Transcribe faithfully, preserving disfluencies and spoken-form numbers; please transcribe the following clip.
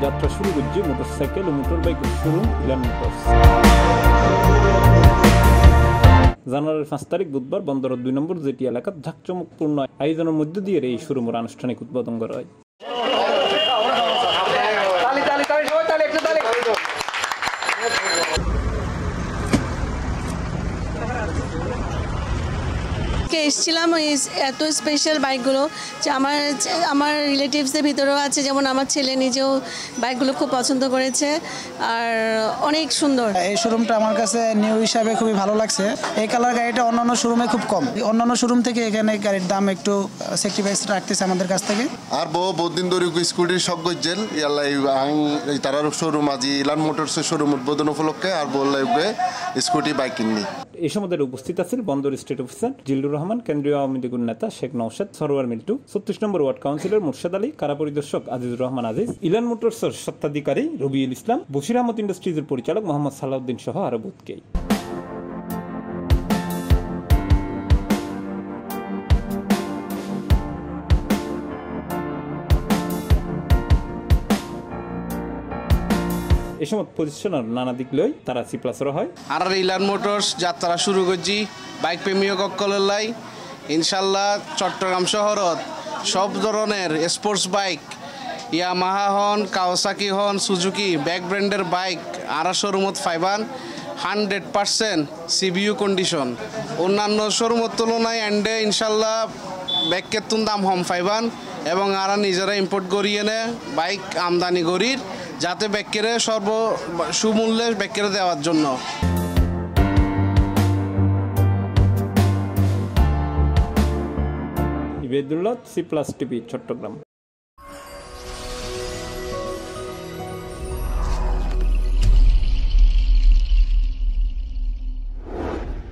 যাত্রা শুরু করছে মোটরসাইকেল ও মোটরবাইক শোরুম ইলান মোটরস। জানুয়ারির পাঁচ তারিখ বুধবার বন্দরের দুই নম্বর জেটি এলাকার ঝাঁকচমকপূর্ণ আয়োজনের মধ্য দিয়ে এই শোরুমের আনুষ্ঠানিক উদ্বোধন করা হয়। এসেছিলাম এত স্পেশাল বাইকগুলো যে আমার আমার রিলেটিভসদের ভিতরেও আছে, যেমন আমার ছেলে নিজেও বাইকগুলো খুব পছন্দ করেছে আর অনেক সুন্দর। এই শোরুমটা আমার কাছে নিউ হিসাবে খুবই ভালো লাগছে। এই কালার গাড়িটা অন্যান্য শোরুমে খুব কম, অন্যান্য শোরুম থেকে এখানে গাড়ির দাম একটু স্যাক্রিফাইস রাখতেছে আমাদের কাছ থেকে। আর বহু বহুদিন ধরে স্কুটির শখ গজ্জেল ইয়াল্লা এই তারার শোরুম আজি ইলান মোটরসের শোরুম উদ্বোধন উপলক্ষে আর বললে স্কুটি বাইক কিনি। এই সময় উপস্থিত আছেন বন্দর স্টেট অফিসার জিল্লুর রহমান, কেন্দ্রীয় আওয়ামী লীগের নেতা শেখ নওশাদ সরোয়ার মিল্টু, ছত্রিশ নম্বর ওয়ার্ড কাউন্সিলর মুর্শাদ আলী, কারা পরিদর্শক আজিজুর রহমান আজিজ, ইলান মোটরসের স্বত্বাধিকারী রবিউল ইসলাম, বশির আহমদ ইন্ডাস্ট্রিজের পরিচালক মোহাম্মদ সালাউদ্দিন সহ আরো বহুতকেই। এই সময় পজিশনের নানা দিক লই তারা সিপ্লাসের হয়। আর ইলান মোটরস যাত্রা শুরু করছি বাইক প্রেমীয় কক্কলের লাই। ইনশাল্লাহ চট্টগ্রাম শহরত সব ধরনের স্পোর্টস বাইক ইয়ামাহা হন, কাওয়াসাকি হন, সুজুকি ব্যাক ব্র্যান্ডের বাইক আর শোরুমত ফাইবান হান্ড্রেড পার্সেন্ট সিবিইউ কন্ডিশন। অন্যান্য শোরুমের তুলনায় এন্ডে ইনশাল্লাহ ব্যাগের তুন দাম হম ফাইবান এবং আর নিজেরা ইম্পোর্ট করিয়ে নে বাইক আমদানি করির যাতে ব্যাগকেরে সর্ব সুমূল্যে ব্যাগকেরে দেওয়ার জন্য। Ibedullah, C plus TV, Chittagong.